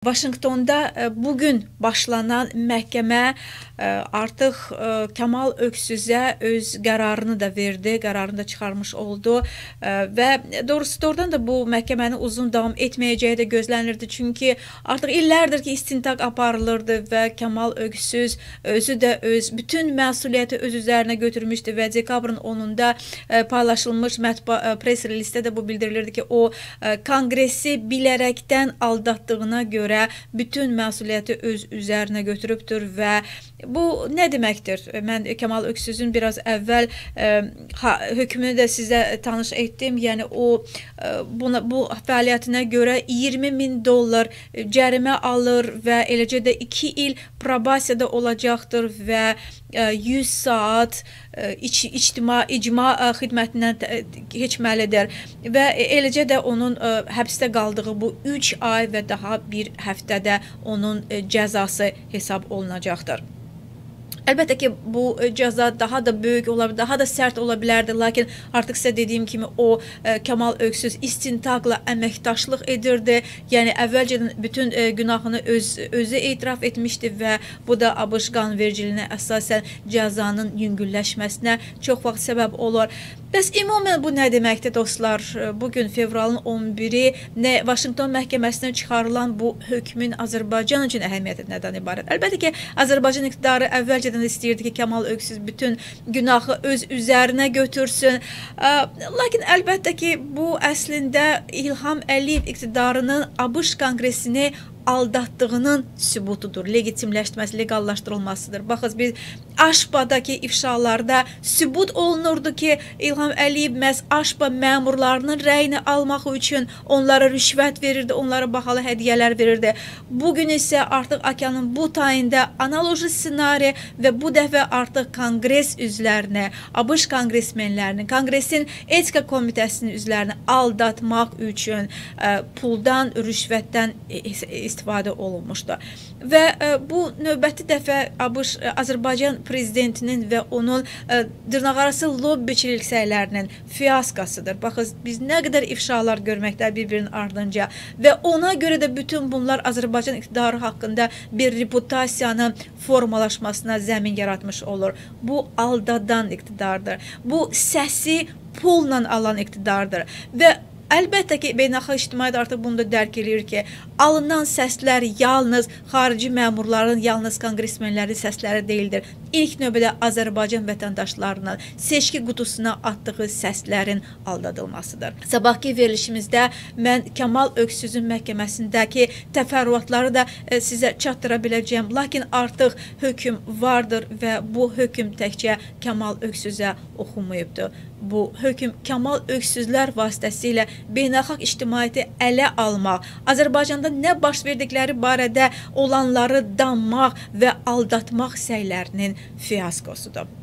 Vaşinqtonda bugün başlanan məhkəmə artıq Kamal Öksüzə öz qərarını da verdi, qərarını da çıxarmış oldu və doğrusu doğrudan da bu məhkəmənin uzun davam etməyəcəyi də gözlənirdi. Çünki artıq illərdir ki istintaq aparılırdı və Kamal Öksüz özü də bütün məsuliyyəti öz üzərinə götürmüşdü və dekabrın 10-da paylaşılmış press releasedə də bu bildirilirdi ki, o konqresi bilərəkdən aldatdığına görə bütün məsuliyyəti öz üzərinə götürübdür və bu nə deməkdir? Mən Kamal Öksüzün biraz əvvəl hökmünü də sizə tanış etdim. Yəni o bu fəaliyyətinə görə $20.000 cərimə alır və eləcə də 2 il probasiyada olacaqdır və 100 saat icma xidmətindən keçməlidir və eləcə də onun həbsdə qaldığı bu 3 ay və daha bir həftədə onun cəzası hesab olunacaqdır. Əlbəttə ki, bu cəza daha da böyük ola bilər, daha da sərt ola bilərdi, lakin artıq sizə dediyim kimi o Kamal Öksüz istintaqla əməkdaşlıq edirdi. Yəni əvvəlcədən bütün günahını özü etiraf etmişdi və bu da ABŞ qanunvericiliyinə əsasən cəzanın yüngülləşməsinə çox vaxt səbəb olur. Bəs ümumən bu nə deməkdir dostlar? Bugün fevralın 11-i Vaşinqton məhkəməsinə çıxarılan bu hökmün Azərbaycan üçün əhəmiyyəti nədən ibarət? Əlbəttə ki, Azərbaycan iqtidarı əvvəlcədən istəyirdi ki, Kamal Öksüz bütün günahı öz üzərinə götürsün. Lakin əlbəttə ki, bu əslində İlham Əliyev iqtidarının ABŞ konqresini aldatdığının sübutudur, legitimləşdirməsi, legallaşdırılmasıdır. Baxın, biz AŞPA-dakı ifşalarda sübut olunurdu ki, İlham Əliyev məhz AŞPA məmurlarının rəyini almaq üçün onlara rüşvət verirdi, onlara bahalı hədiyyələr verirdi. Bugün isə artıq okeanın bu tayında analoji ssenari və bu dəfə artıq konqres üzvlərini, ABŞ konqresmenlərini, konqresin etika komitəsinin üzvlərini aldatmaq üçün puldan, rüşvətdən istifadə olunmuşdu. Və bu növbəti dəfə Azərbaycan prezidentinin və onun dırnaqarası lobbiçilik səylərinin fiyaskasıdır. Baxın, biz nə qədər ifşalar görməkdə bir-birinin ardınca və ona görə də bütün bunlar Azərbaycan iqtidarı haqqında bir reputasiyanın formalaşmasına zəmin yaratmış olur. Bu aldadan iqtidardır. Bu səsi pulla alan iqtidardır və əlbəttə ki, beynəlxalq ictimaiyyət artıq bunu da dərk edir ki, alınan səslər yalnız xarici məmurların, yalnız konqresmenlərin səsləri deyildir. İlk növbədə Azərbaycan vətəndaşlarının seçki qutusuna atdığı səslərin aldadılmasıdır. Sabahki verilişimizdə mən Kamal Öksüzün məhkəməsindəki təfərrüatları da sizə çatdıra biləcəyəm. Lakin artıq hökm vardır və bu hökm təkcə Kamal Öksüzə oxunmayıbdır. Bu hökm Kamal Öksüzlər vasitəsilə beynəlxalq ictimaiyyəti ələ almaq, Azərbaycanda nə baş verdikləri barədə olanları danmaq və aldatmaq səylərinin fiyaskosudur.